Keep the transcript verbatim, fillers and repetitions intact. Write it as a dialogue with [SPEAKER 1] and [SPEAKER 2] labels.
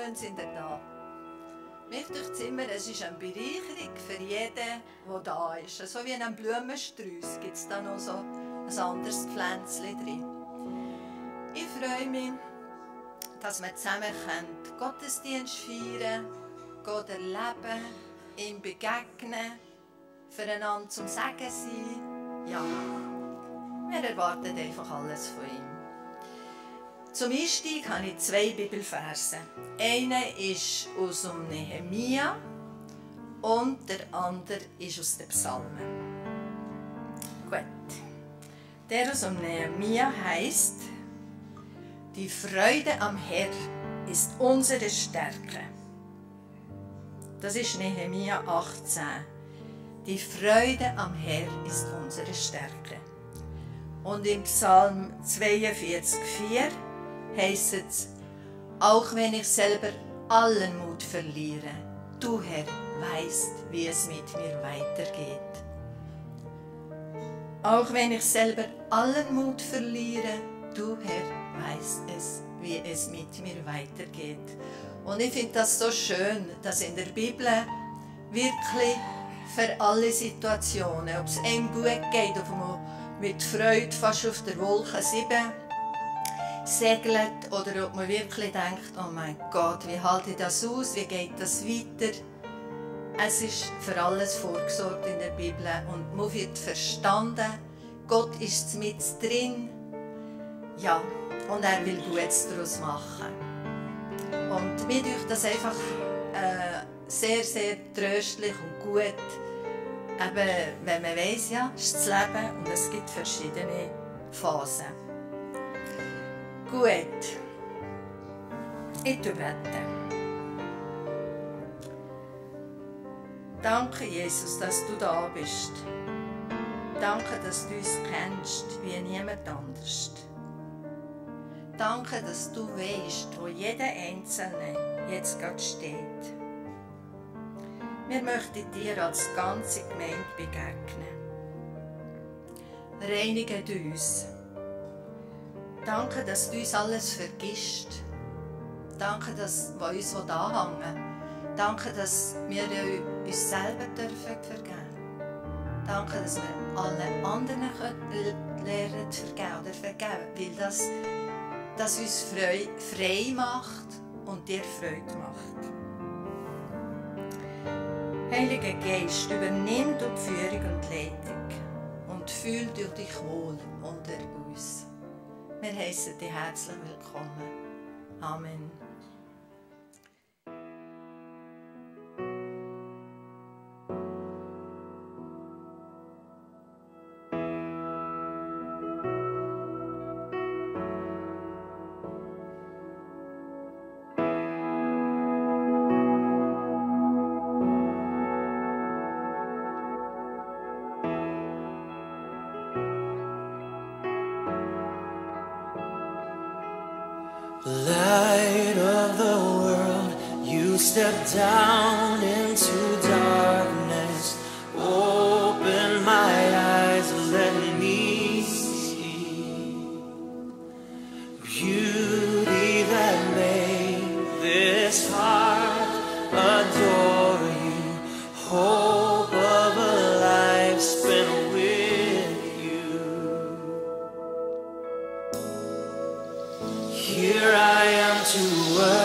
[SPEAKER 1] schön sind ihr da. Mich durch Zimmer, es ist eine Bereicherung für jeden, der da ist. So wie in einem Blumenstrauß gibt es da noch so ein anderes Pflänzchen drin. Ich freue mich, dass wir zusammen Gottesdienst feiern können, Gott erleben, ihm begegnen, füreinander zum Segen sein. Ja, wir erwarten einfach alles von ihm. Zum Einstieg habe ich zwei Bibelverse. Einer ist aus dem Nehemia und der andere ist aus den Psalmen. Gut. Der aus dem Nehemia heisst: Die Freude am Herrn ist unsere Stärke. Das ist Nehemia achtzehn. Die Freude am Herrn ist unsere Stärke. Und im Psalm zweiundvierzig vier heisst es: Auch wenn ich selber allen Mut verliere, du Herr weißt, wie es mit mir weitergeht. Auch wenn ich selber allen Mut verliere, du Herr weißt es, wie es mit mir weitergeht. Und ich finde das so schön, dass in der Bibel wirklich für alle Situationen, ob es einem gut geht, ob man mit Freude fast auf der Wolke sieben segelt oder ob man wirklich denkt, oh mein Gott, wie halte ich das aus, wie geht das weiter? Es ist für alles vorgesorgt in der Bibel und man wird verstanden, Gott ist mit drin, ja, und er will Gutes daraus machen. Und mir tut das einfach äh, sehr, sehr tröstlich und gut, eben, wenn man weiss, ja, es ist das Leben und es gibt verschiedene Phasen. Gut, ich bete. Danke, Jesus, dass du da bist. Danke, dass du uns kennst wie niemand anders. Danke, dass du weißt, wo jeder Einzelne jetzt gerade steht. Wir möchten dir als ganze Gemeinde begegnen. Reinige du uns. Danke, dass du uns alles vergisst. Danke, dass wir uns anhängen will. Danke, dass wir uns selber vergeben dürfen. Danke, dass wir allen anderen lernen zu vergeben oder vergeben, weil das, das uns frei, frei macht und dir Freude macht. Heiliger Geist, übernimm du die Führung und Leitung und fühl du dich wohl unter uns. Wir heißen dich herzlich willkommen. Amen.
[SPEAKER 2] Light of the world, you step down into darkness. Open my eyes, let me see beauty that made this heart adore you. Hope of a life spent with you. Here I am to worship.